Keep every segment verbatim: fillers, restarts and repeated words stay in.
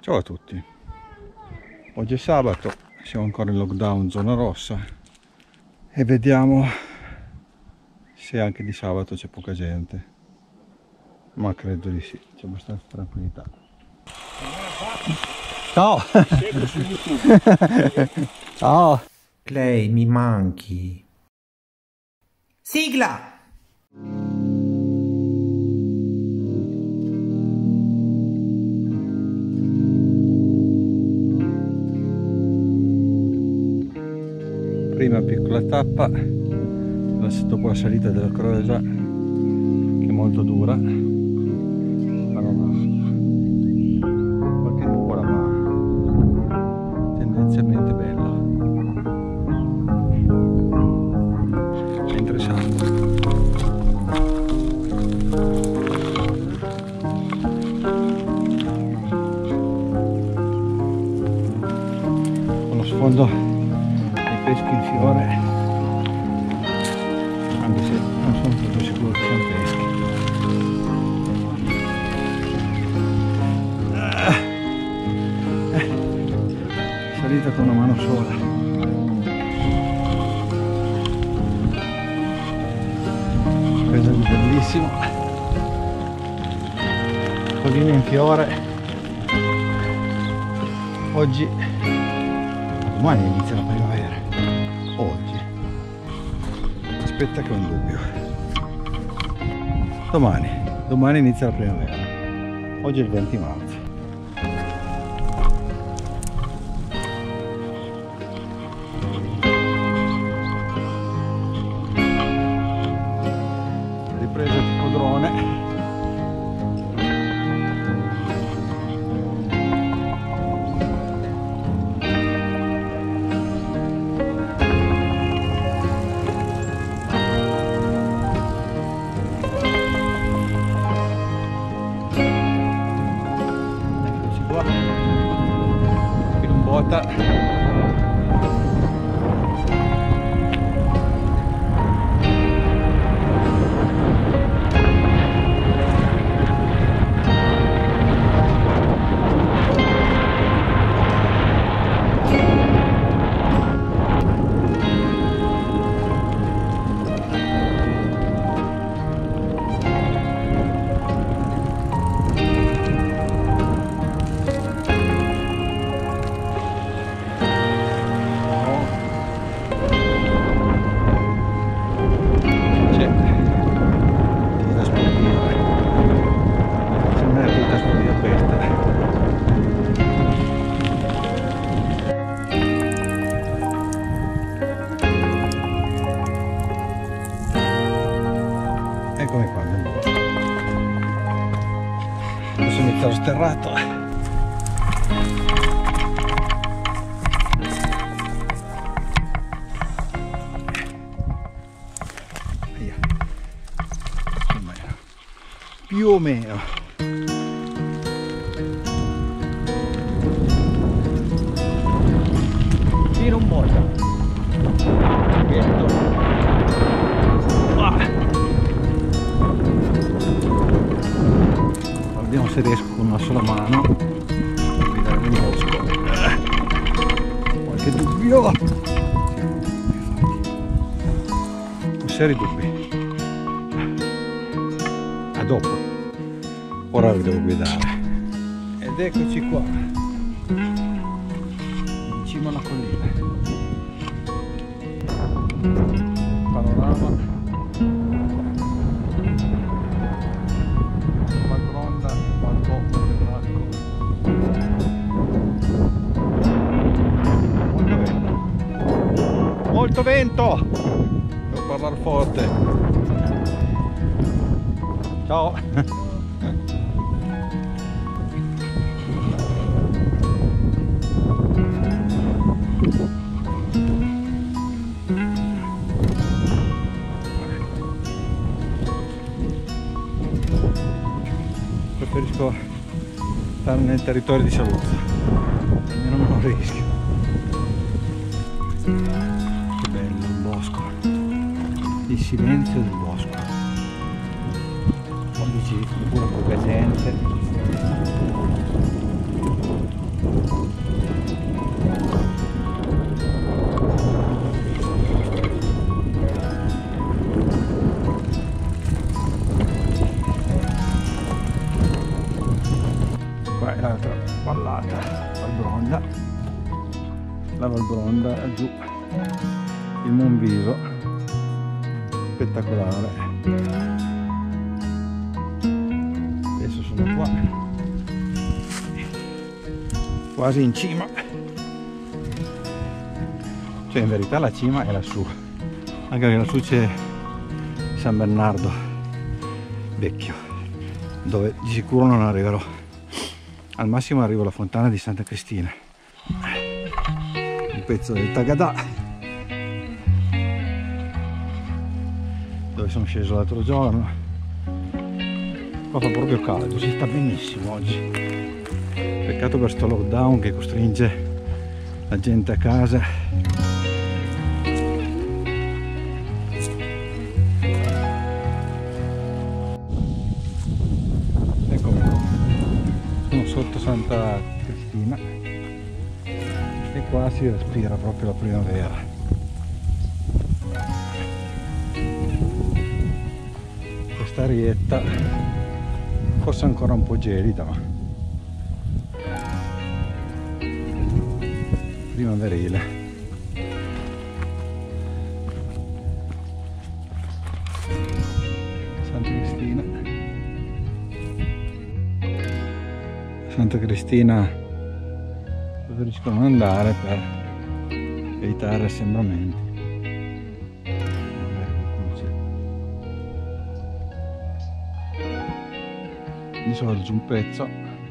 Ciao a tutti, oggi è sabato, siamo ancora in lockdown zona rossa e vediamo se anche di sabato c'è poca gente, ma credo di sì, c'è abbastanza tranquillità. Ciao! Ciao! Clay, mi manchi. Sigla! Prima piccola tappa dopo la salita della Crosa, che è molto dura, ma non ha qualche nuvola, ma tendenzialmente bella e interessante. Con lo sfondo peschi in fiore, anche se non sono proprio sicuro che siano peschi. Ah, eh, salita con una mano sola. Paesaggio bellissimo, colline in fiore. Oggi, domani inizia la primavera. Oggi aspetta che ho un dubbio. Domani domani inizia la primavera, oggi è il venti marzo. Ripresa tipo drone. Eccomi qua nel bosco. Adesso inizia lo sterrato. Via. Più o meno. Sì, non molta. Vento. Vediamo se riesco con una sola mano a guidare nel bosco. Qualche dubbio? Ho seri dubbi. A dopo. Ora vi devo guidare. Ed eccoci qua, in cima alla collina. Panorama. Molto vento, devo parlare forte. Ciao. Preferisco stare nel territorio di salute, almeno non ho rischio. Il silenzio del bosco, poi ci pure poca gente. qua è l'altra vallata, Valbronda, la Valbronda, giù il Monviso, spettacolare. Adesso sono qua, quasi in cima, cioè in verità la cima è lassù, anche che lassù c'è San Bernardo vecchio, dove di sicuro non arriverò. Al massimo arrivo alla fontana di Santa Cristina, un pezzo del Tagadà, dove sono sceso l'altro giorno. Qua fa proprio caldo, si sta benissimo oggi. Peccato per sto lockdown che costringe la gente a casa. Eccomi qua, sono sotto Santa Cristina e qua si respira proprio la primavera. Questa arietta forse ancora un po' gelida, ma primaverile. Santa Cristina. Santa Cristina preferisco non andare per evitare assembramenti. Di solito giù un pezzo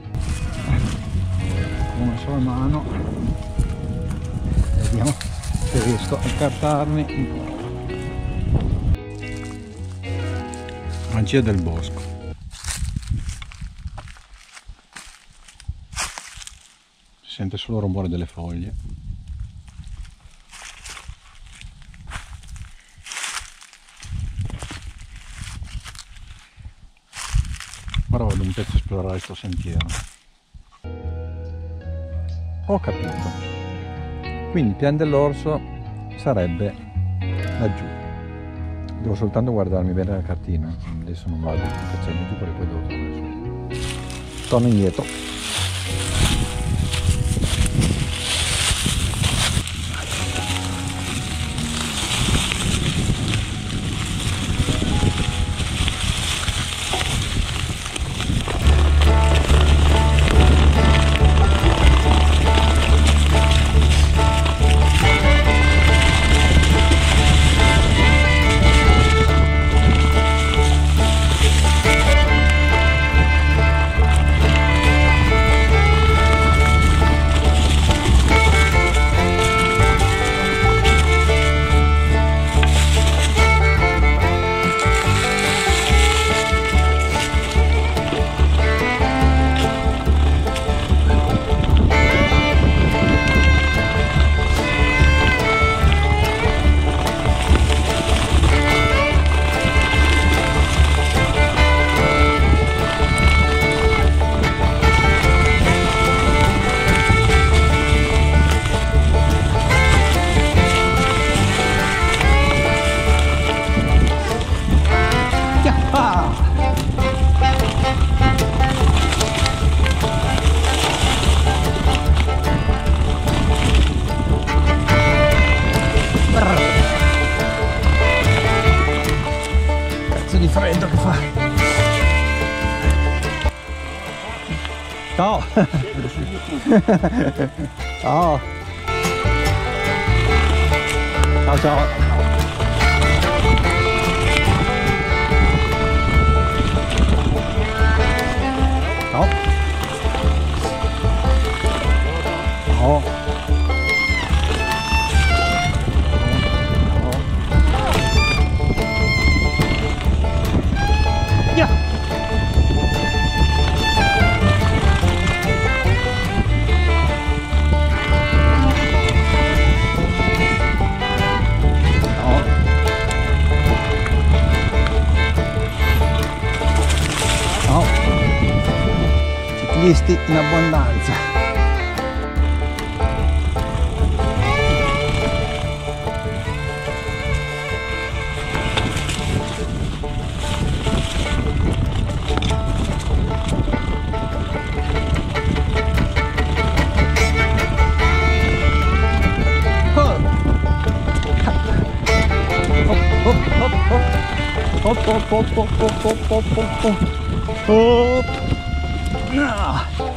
con una sola mano, vediamo se riesco a cartarmi un po'. Magia del bosco. Si sente solo il rumore delle foglie. Ora vado un pezzo a esplorare questo sentiero. Ho capito. Quindi Pian dell'Orso sarebbe laggiù. Devo soltanto guardarmi bene la cartina. Adesso non vado a cacciarmi giù perché poi devo tornare su. Torno indietro. Ciao! Ciao! Ciao ciao! Ciao! Ciao! Yeah. Ciclisti in abbondanza. Hop, hop, hop, hop, hop, hop, hop, hop, hop. Hop. Ah.